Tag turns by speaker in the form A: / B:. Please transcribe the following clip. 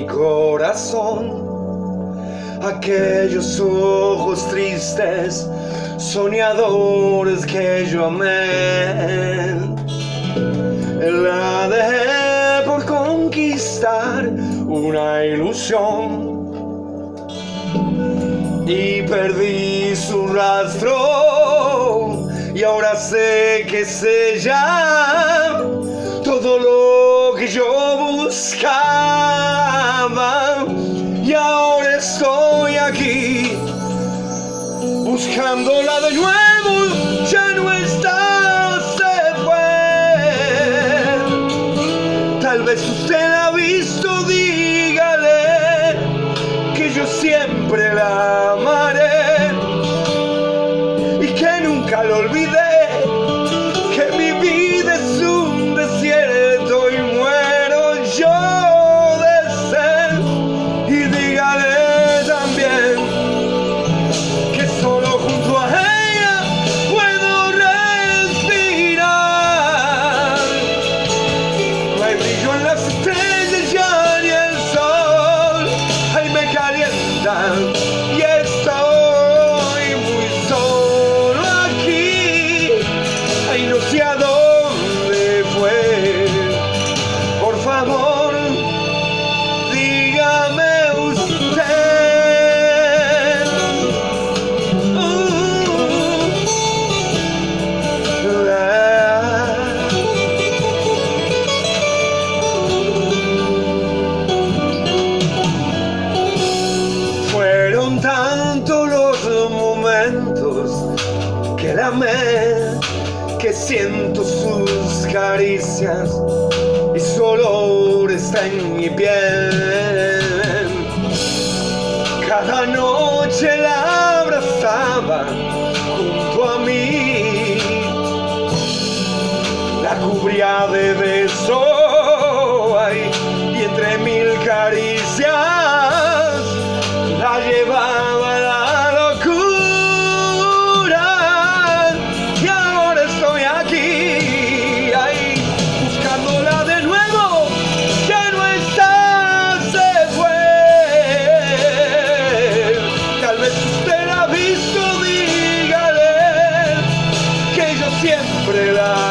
A: corazón. Aquellos ojos tristes, soñadores que yo amé, la dejé por conquistar una ilusión y perdí su rastro, y ahora sé que es ella todo lo que yo buscaba. Y ahora estoy aquí buscándola de nuevo, ya no está, se fue. Tal vez usted la ha visto, dígale que yo siempre la amaré y que nunca lo olvidé, que mi vida es un desierto y muero yo de sed. Y dígale también que solo junto a ella puedo respirar. No hay brillo en las estrellas ya ni el sol, ay me calientan y estoy muy solo aquí. Ay, no sé a dónde fue, por favor dígame usted. Fueron tantos los momentos que la amé, que siento sus caricias y su olor está en mi piel. Cada noche la abrazaba junto a mí, la cubría de besos, ay, y entre mil caricias la llevaba a la locura. Y ahora estoy aquí, ay, buscándola de nuevo, ya no está, se fue. Tal vez usted la ha visto, dígale que yo siempre la